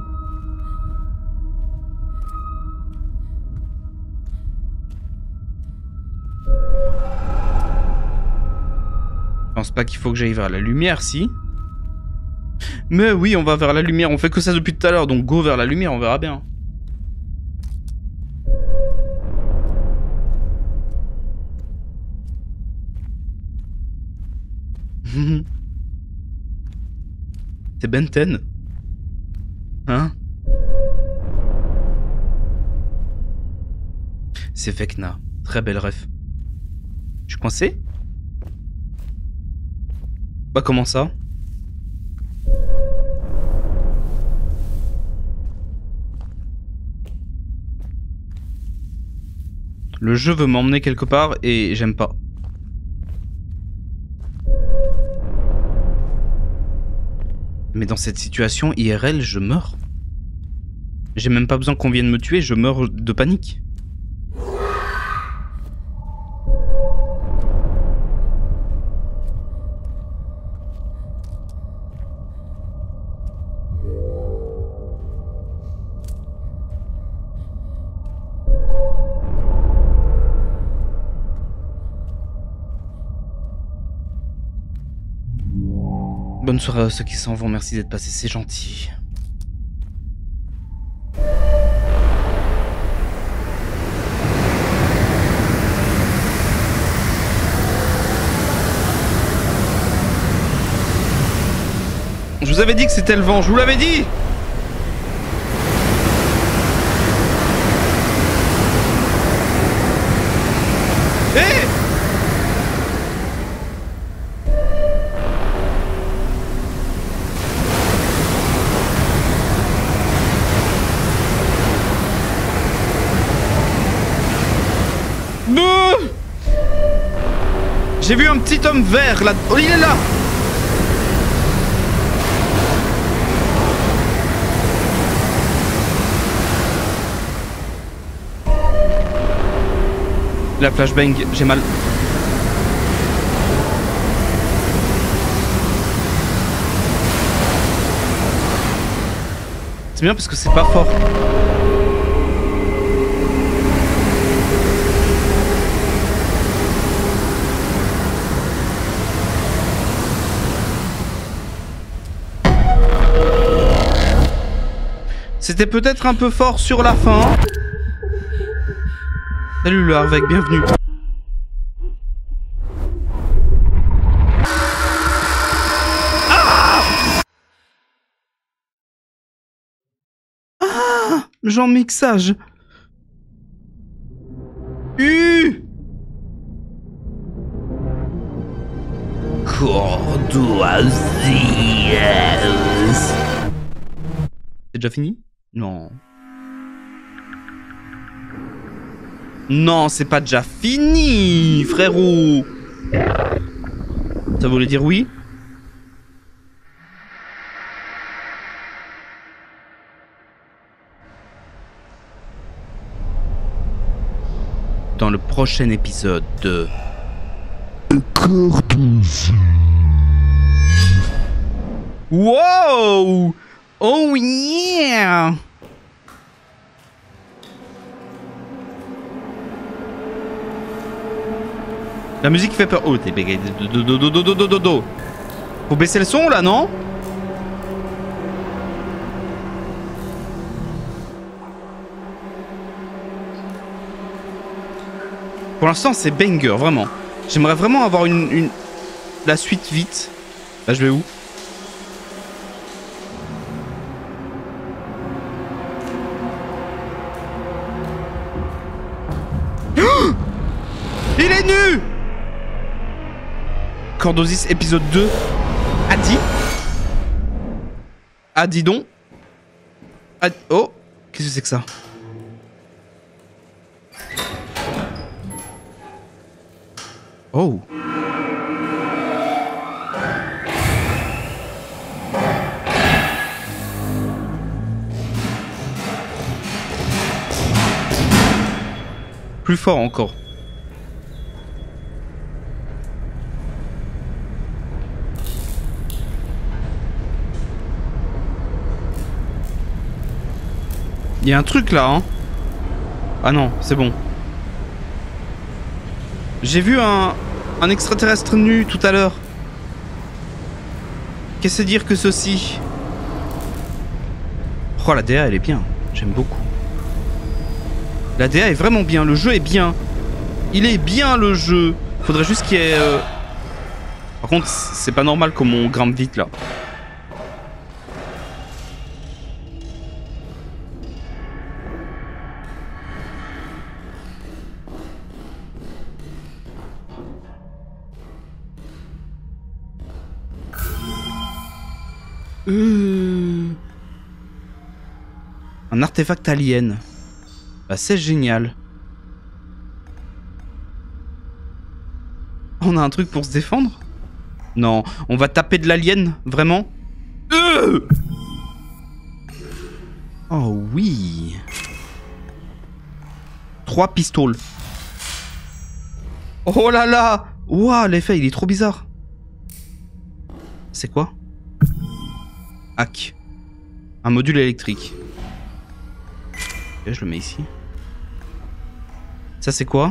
Je pense pas qu'il faut que j'aille vers la lumière, si. Mais oui, on va vers la lumière. On fait que ça depuis tout à l'heure, donc go vers la lumière, on verra bien. C'est Ben 10. Hein? C'est Vecna. Très belle ref. Je suis coincé? Bah comment ça? Le jeu veut m'emmener quelque part et j'aime pas. Mais dans cette situation, IRL, je meurs. J'ai même pas besoin qu'on vienne me tuer, je meurs de panique. Bonne soirée à ceux qui s'en vont, merci d'être passés, c'est gentil. Je vous avais dit que c'était le vent, je vous l'avais dit! Hé! J'ai vu un petit homme vert là. Oh, il est là. La flashbang, j'ai mal. C'est bien parce que c'est pas fort. C'était peut-être un peu fort sur la fin. Salut le Harvek, bienvenue. Ah! Ah! Jean mixage. Courtoisie. C'est déjà fini? Non. Non, c'est pas déjà fini, frérot. Ça voulait dire oui? Dans le prochain épisode de... Wow! Oh yeah! La musique fait peur. Oh, t'es bégayé. Faut baisser le son là, non? Pour l'instant, c'est banger, vraiment. J'aimerais vraiment avoir la suite vite. Là, je vais où? Il est nu! Cordosis épisode 2. Adi. Adi donc. Oh, qu'est-ce que c'est que ça? Oh. Plus fort encore. Il y a un truc là, hein. Ah non, c'est bon. J'ai vu un extraterrestre nu tout à l'heure. Qu'est-ce que c'est dire que ceci? Oh, la DA, elle est bien. J'aime beaucoup. La DA est vraiment bien. Le jeu est bien. Il est bien, le jeu. Faudrait juste qu'il y ait... Par contre, c'est pas normal comme on grimpe vite, là. Un artefact alien. Bah, c'est génial. On a un truc pour se défendre? Non, on va taper de l'alien, vraiment? Oh oui. 3 pistoles. Oh là là. Ouah, l'effet, il est trop bizarre. C'est quoi? Hack. Un module électrique. Ok, je le mets ici. Ça, c'est quoi?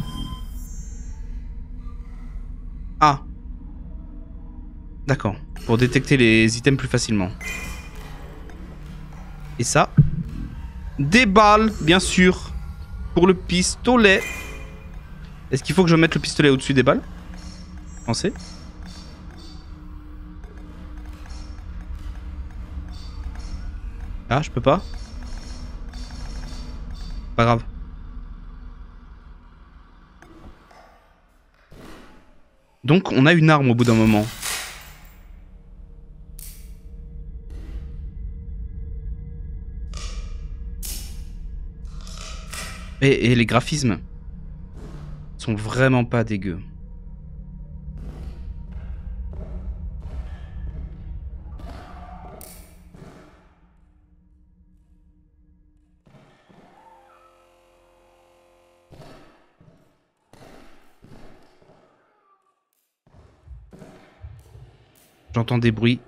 Ah. D'accord. Pour détecter les items plus facilement. Et ça? Des balles, bien sûr. Pour le pistolet. Est-ce qu'il faut que je mette le pistolet au-dessus des balles? Pensez. Ah, je peux pas. Pas grave. Donc, on a une arme au bout d'un moment. Et les graphismes sont vraiment pas dégueux. J'entends des bruits.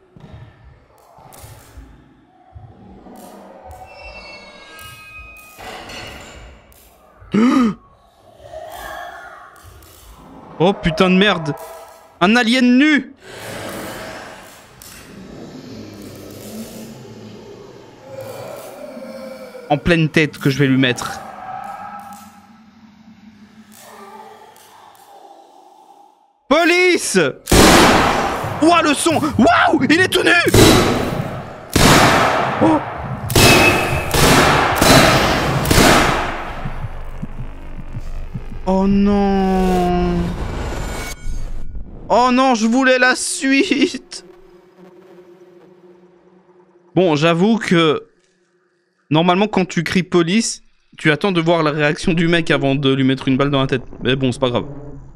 Oh putain de merde! Un alien nu! En pleine tête que je vais lui mettre. Police! Ouah, le son! Waouh! Il est tout nu! Oh! Oh non! Oh non, je voulais la suite! Bon, j'avoue que... Normalement, quand tu cries police, tu attends de voir la réaction du mec avant de lui mettre une balle dans la tête. Mais bon, c'est pas grave.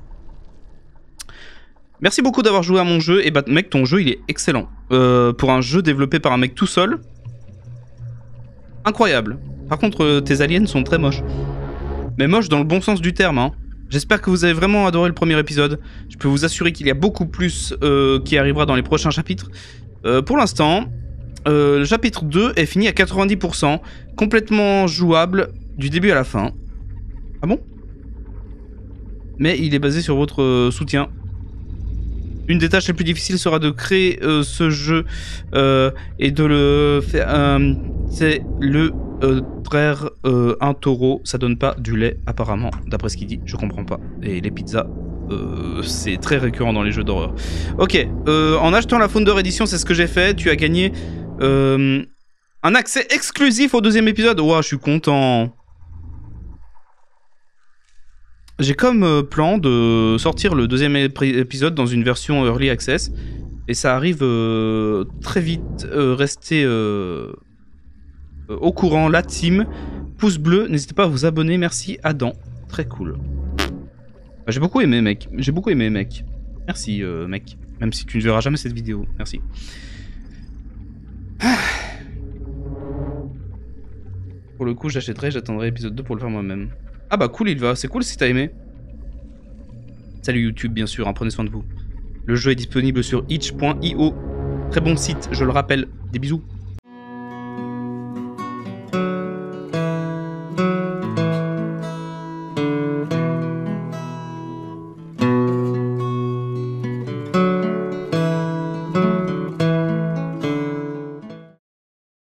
Merci beaucoup d'avoir joué à mon jeu. Et bah, mec, ton jeu, il est excellent. Pour un jeu développé par un mec tout seul. Incroyable. Par contre, tes aliens sont très moches. Mais moches dans le bon sens du terme, hein. J'espère que vous avez vraiment adoré le premier épisode. Je peux vous assurer qu'il y a beaucoup plus qui arrivera dans les prochains chapitres. Pour l'instant, le chapitre 2 est fini à 90%. Complètement jouable du début à la fin. Ah bon? Mais il est basé sur votre soutien. Une des tâches les plus difficiles sera de créer ce jeu et de le faire. C'est le traire un taureau. Ça donne pas du lait, apparemment, d'après ce qu'il dit. Je comprends pas. Et les pizzas, c'est très récurrent dans les jeux d'horreur. Ok, en achetant la Founder Edition, c'est ce que j'ai fait. Tu as gagné un accès exclusif au deuxième épisode. Ouah, je suis content. J'ai comme plan de sortir le deuxième épisode dans une version Early Access. Et ça arrive très vite. Restez au courant, la team. Pouce bleu, n'hésitez pas à vous abonner. Merci Adam. Très cool. Bah, j'ai beaucoup aimé, mec. J'ai beaucoup aimé, mec. Merci, mec. Même si tu ne verras jamais cette vidéo. Merci. Pour le coup, j'achèterai, j'attendrai l'épisode 2 pour le faire moi-même. Ah bah cool, il va. C'est cool si t'as aimé. Salut YouTube, bien sûr, hein, prenez soin de vous. Le jeu est disponible sur itch.io. Très bon site, je le rappelle. Des bisous.